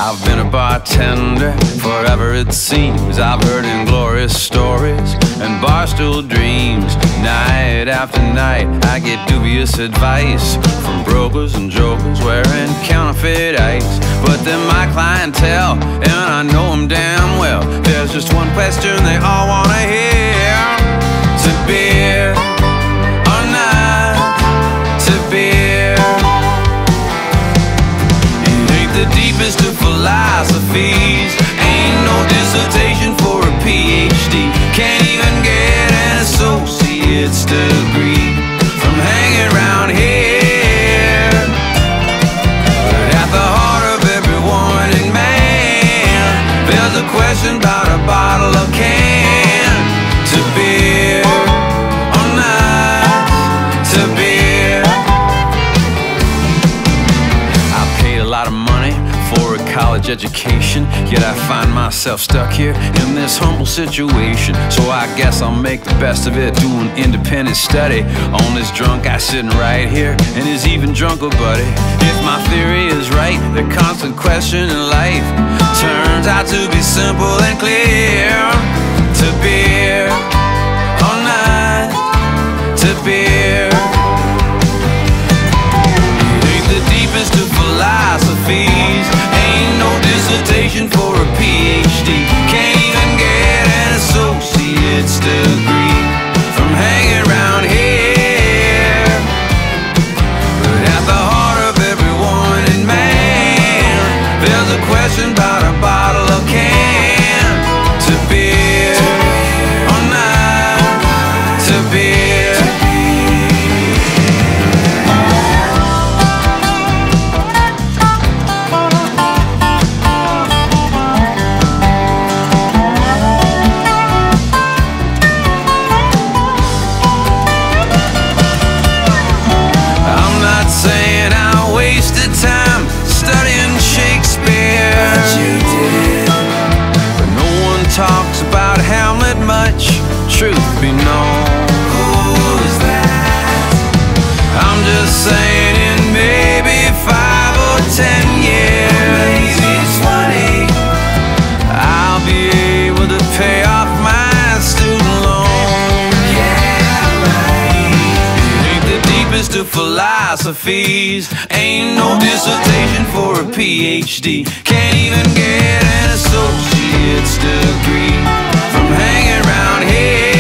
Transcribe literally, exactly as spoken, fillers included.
I've been a bartender forever it seems. I've heard inglorious stories and barstool dreams. Night after night I get dubious advice from brokers and jokers wearing counterfeit ice. But they're my clientele and I know them damn well. There's just one question they all wanna hear: to beer or not to beer. It ain't the deepest of philosophies, ain't no dissertation for a P H D. Can't even get an associate's degree from hanging around here. But at the heart of every wanting man, there's a question about a bottle of can. To beer or not to beer. I paid a lot of money for a college education, yet I find myself stuck here in this humble situation. So I guess I'll make the best of it, doing independent study on this drunk guy sitting right here and his even drunker buddy. If my theory is right, the constant question in life turns out to be simple and clear: to beer or not to beer. It ain't the deepest of philosophies, ain't no dissertation for a P H D. Can't even get an associate's degree from hanging around here. But at the heart of every wanting man, there's a question about a bottle of can. To beer or not to beer. Talks about Hamlet much, truth be known. Who's that? I'm just saying in maybe five or ten years, maybe twenty, I'll be able to pay off my student loan. Yeah, right. It ain't the deepest of philosophies, ain't no dissertation for a P H D. Can't even get an associate's degree from hanging around here.